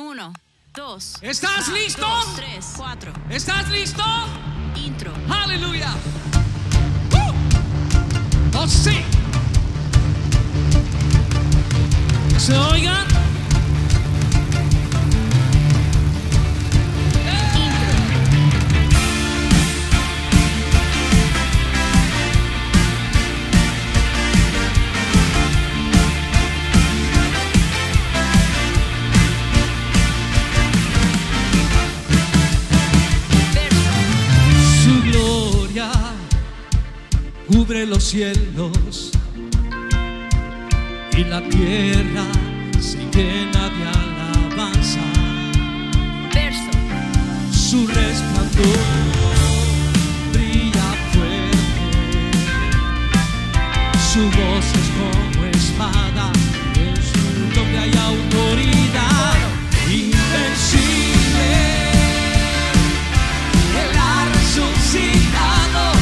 1, 2. ¿Estás listo? 2, 3, 4. ¿Estás listo? Intro. Aleluya. Oh, sí. Que se oiga. Cubre los cielos y la tierra se llena de alabanza. Verso. Su resplandor brilla fuerte, su voz es como espada, en su nombre hay autoridad invencible. Él ha resucitado.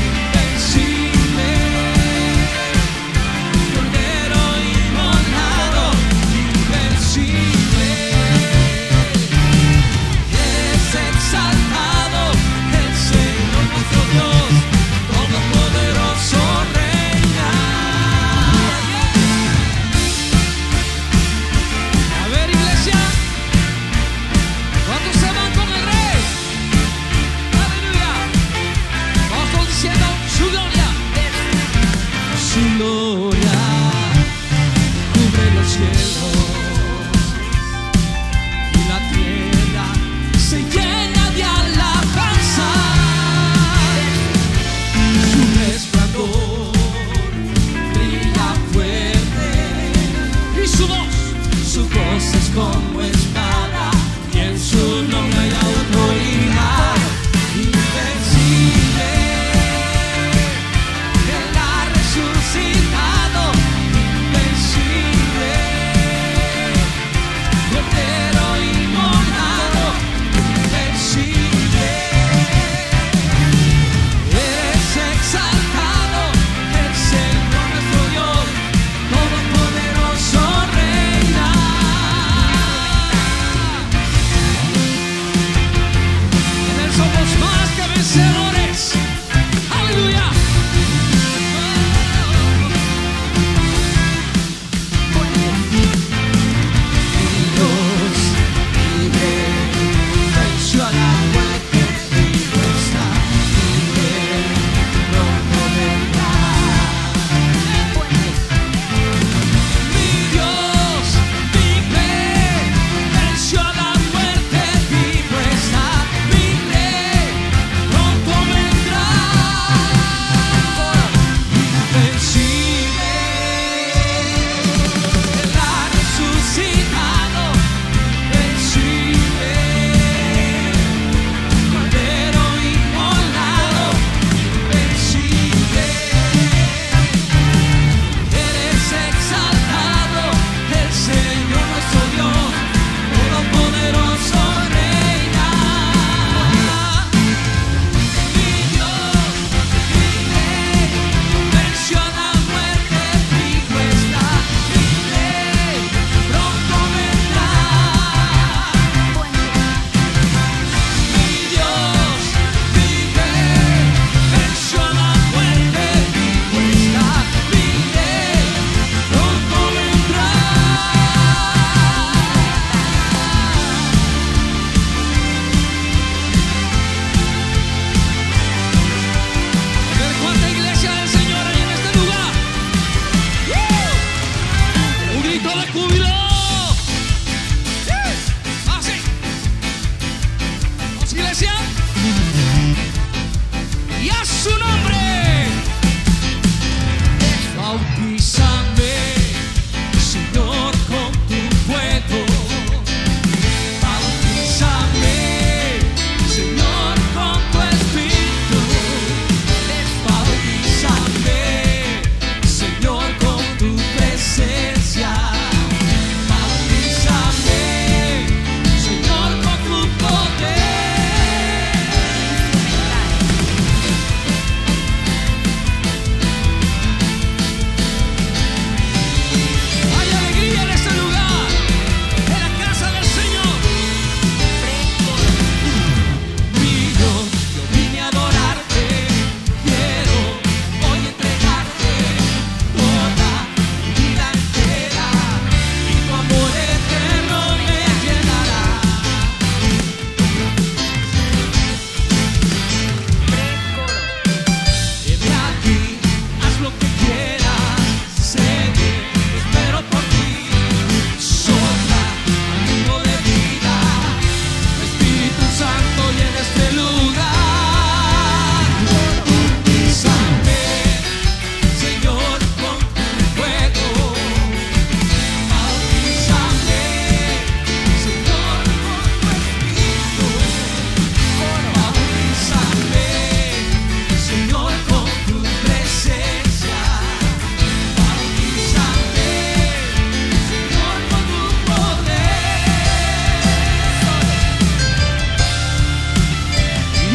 Como espada y en su nombre hay autoridad invencible. Él ha resucitado, invencible, cordero inmolado, invencible. Eres exaltado, el Señor nuestro Dios, todopoderoso reina. Somos más que vencedores. Aleluya. Dios libre venció a la muerte, vivo está, libre, pronto vendrá. Mi Dios libre venció a la muerte, vivo está. Pronto vendrá.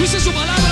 Dice su palabra